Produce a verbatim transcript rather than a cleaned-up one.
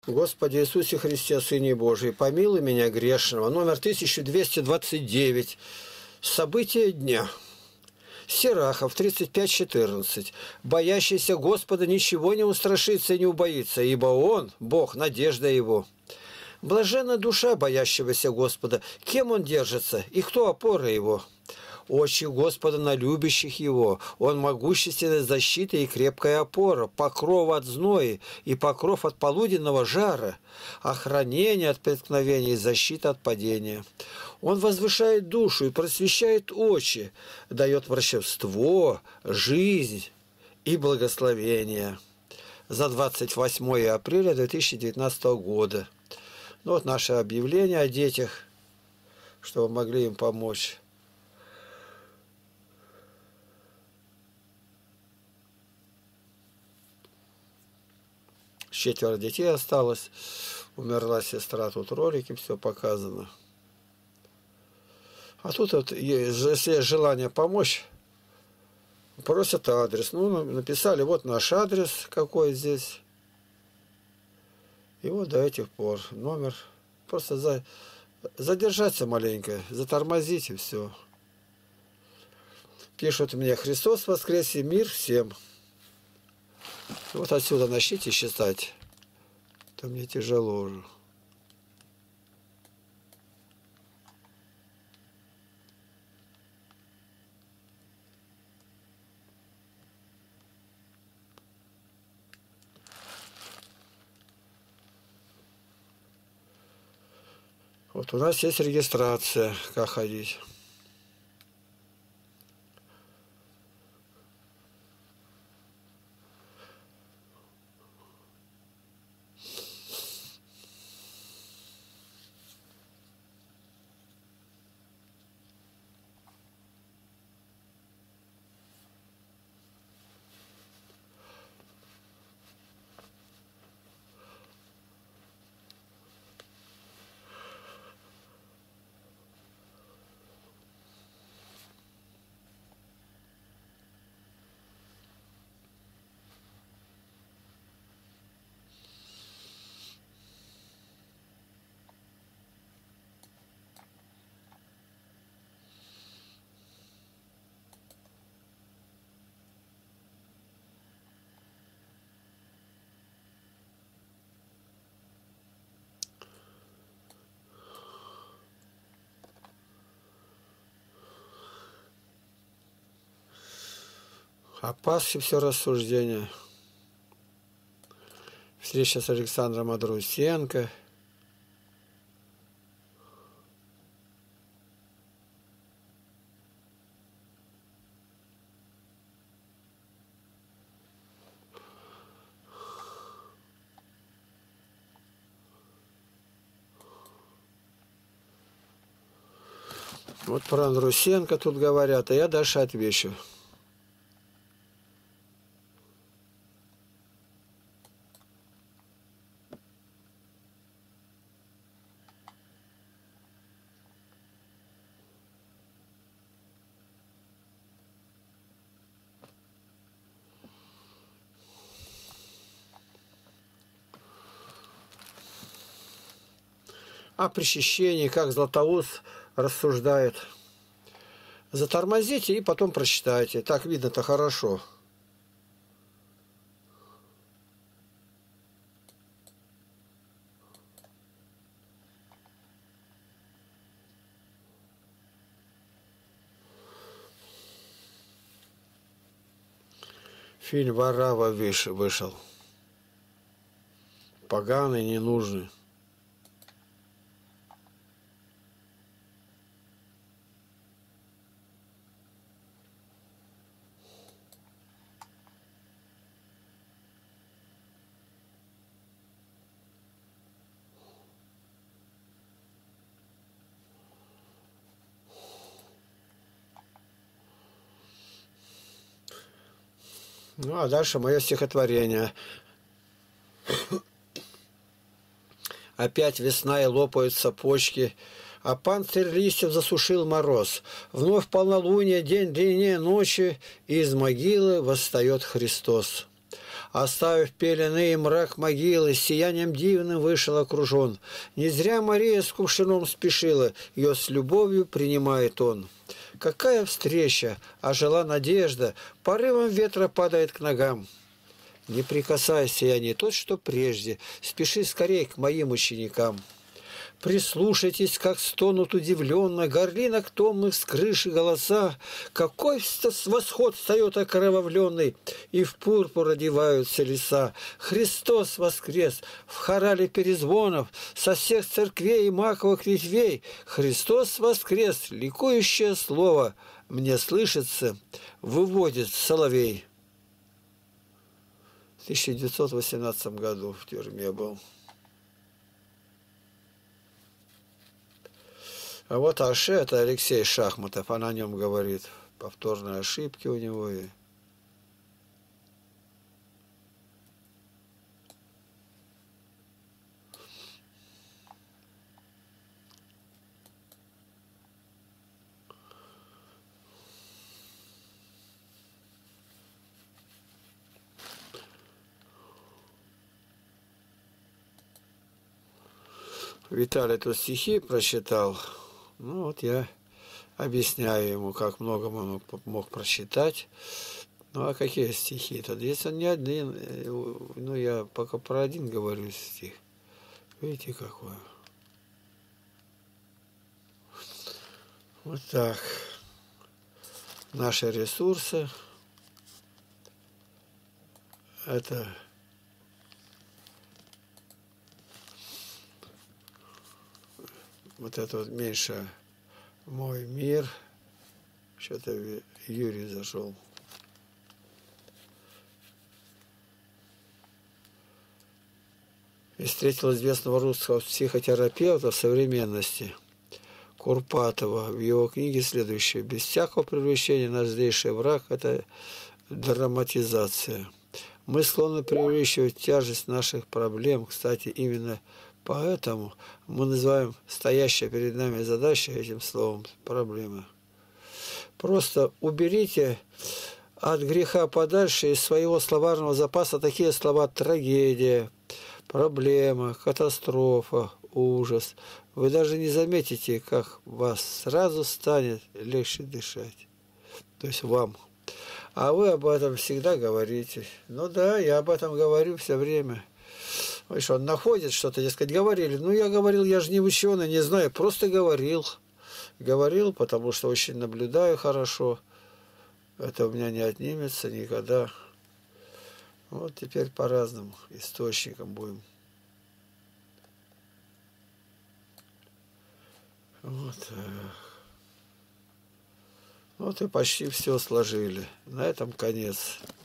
Господи Иисусе Христе, Сыне Божий, помилуй меня грешного. Номер тысяча двести двадцать девять. События дня. Сирахов, тридцать пять четырнадцать. Боящийся Господа ничего не устрашится и не убоится, ибо Он, Бог, надежда Его. Блаженна душа боящегося Господа. Кем Он держится и кто опора Его? Очи Господа на любящих Его. Он могущественная защита и крепкая опора, покров от зноя и покров от полуденного жара, охранение от преткновения и защита от падения. Он возвышает душу и просвещает очи, дает врачевство, жизнь и благословение. За двадцать восьмое апреля две тысячи девятнадцатого года. Ну вот наше объявление о детях, чтобы могли им помочь. Четверо детей осталось. Умерла сестра. Тут ролики, все показано. А тут вот, если есть желание помочь, просят адрес. Ну, написали, вот наш адрес, какой здесь. И вот до этих пор номер. Просто за, задержаться маленько, затормозить и все. Пишут мне: Христос воскресе, мир всем. Вот отсюда начните считать. То мне тяжело уже. Вот у нас есть регистрация, как ходить. О Пасхе все рассуждение. Встреча с Александром Адрусенко. Вот про Андрусенко тут говорят, а я дальше отвечу. О причащении, как Златоуст рассуждает. Затормозите и потом прочитайте. Так видно-то хорошо. Фильм «Варава» вышел. Поганый, ненужный. Ну, а дальше мое стихотворение. Опять весна и лопаются почки, а панцирь листьев засушил мороз. Вновь полнолуние, день длиннее ночи, и из могилы восстает Христос. Оставив пелены и мрак могилы, сиянием дивным вышел окружен. Не зря Мария с кувшином спешила, ее с любовью принимает он. Какая встреча, ожила надежда, порывом ветра падает к ногам. Не прикасайся, я не тот, что прежде, спеши скорей к моим ученикам. Прислушайтесь, как стонут удивленно горлинок томных с крыши голоса. Какой восход встает окровавленный, и в пурпур одеваются леса. Христос воскрес в хорале перезвонов со всех церквей и маковых ветвей. Христос воскрес, ликующее слово мне слышится, выводит соловей. В тысяча девятьсот восемнадцатом году в тюрьме был. А вот Аше, это Алексей Шахматов, она о нем говорит. Повторные ошибки у него. И... Виталий тут стихи прочитал. Ну вот я объясняю ему, как много он мог, мог прочитать. Ну а какие стихи-то? Здесь он не один. Ну я пока про один говорю стих. Видите, какой. Вот так. Наши ресурсы. Это вот это вот меньше мой мир. Что-то Юрий зашел. И встретил известного русского психотерапевта в современности Курпатова в его книге следующее. Без всякого привлечения наш злейший враг – это драматизация. Мы склонны преувеличивать тяжесть наших проблем. Кстати, именно поэтому мы называем стоящая перед нами задача этим словом проблема. Просто уберите от греха подальше из своего словарного запаса такие слова: трагедия, проблема, катастрофа, ужас. Вы даже не заметите, как вас сразу станет легче дышать. То есть вам. А вы об этом всегда говорите. Ну да, я об этом говорю все время. Ой, что он находит что-то, дескать, говорили. Ну, я говорил, я же не ученый, не знаю, просто говорил. Говорил, потому что очень наблюдаю хорошо. Это у меня не отнимется никогда. Вот теперь по разным источникам будем. Вот. Вот и почти все сложили. На этом конец.